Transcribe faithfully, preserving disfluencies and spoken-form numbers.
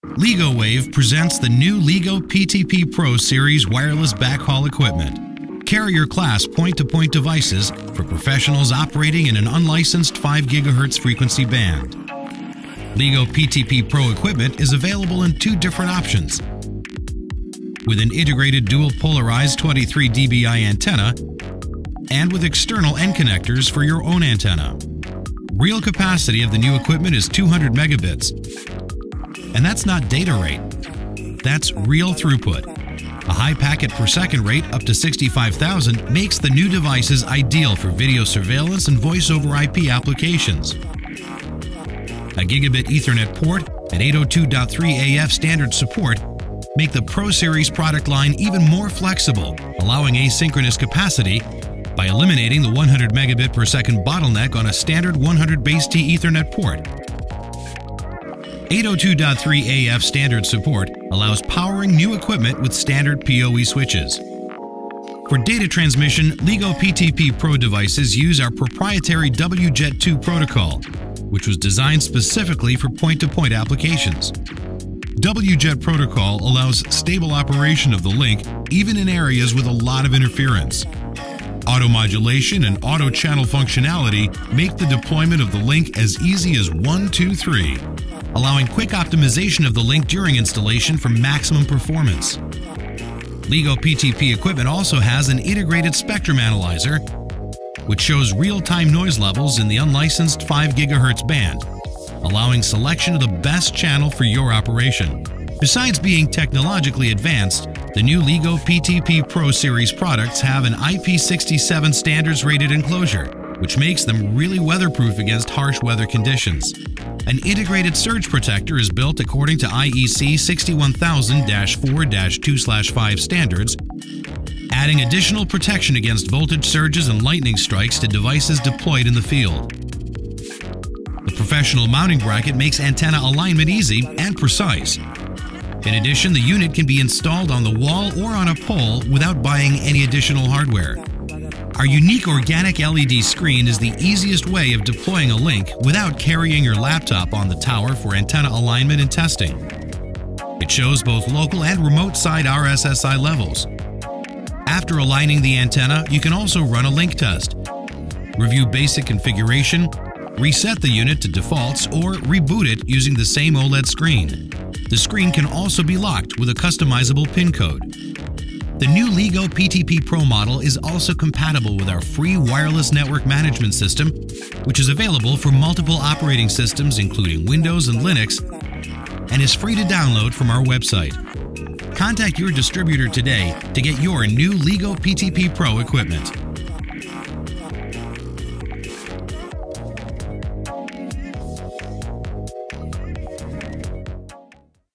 LigoWave presents the new LigoPTP PRO series wireless backhaul equipment. Carrier class point-to-point devices for professionals operating in an unlicensed five gigahertz frequency band. LigoPTP PRO equipment is available in two different options, with an integrated dual polarized twenty-three D B I antenna and with external end connectors for your own antenna. Real capacity of the new equipment is two hundred megabits. And that's not data rate, that's real throughput. A high packet per second rate up to sixty-five thousand makes the new devices ideal for video surveillance and voice over I P applications. A Gigabit Ethernet port and eight oh two dot three A F standard support make the Pro Series product line even more flexible, allowing asynchronous capacity by eliminating the one hundred megabit per second bottleneck on a standard one hundred base T Ethernet port. eight oh two dot three A F standard support allows powering new equipment with standard P O E switches. For data transmission, LigoPTP PRO devices use our proprietary W jet two protocol, which was designed specifically for point-to-point applications. W jet protocol allows stable operation of the link even in areas with a lot of interference. Auto-modulation and auto-channel functionality make the deployment of the link as easy as one, two, three, allowing quick optimization of the link during installation for maximum performance. LigoPTP equipment also has an integrated spectrum analyzer, which shows real-time noise levels in the unlicensed five gigahertz band, allowing selection of the best channel for your operation. Besides being technologically advanced, the new LigoPTP PRO series products have an I P sixty-seven standards rated enclosure, which makes them really weatherproof against harsh weather conditions. An integrated surge protector is built according to I E C sixty-one thousand dash four dash two slash five standards, adding additional protection against voltage surges and lightning strikes to devices deployed in the field. The professional mounting bracket makes antenna alignment easy and precise. In addition, the unit can be installed on the wall or on a pole without buying any additional hardware. Our unique organic L E D screen is the easiest way of deploying a link without carrying your laptop on the tower for antenna alignment and testing. It shows both local and remote side R S S I levels. After aligning the antenna, you can also run a link test, review basic configuration, reset the unit to defaults, or reboot it using the same OLED screen. The screen can also be locked with a customizable PIN code. The new LigoPTP PRO model is also compatible with our free wireless network management system, which is available for multiple operating systems including Windows and Linux, and is free to download from our website. Contact your distributor today to get your new LigoPTP PRO equipment.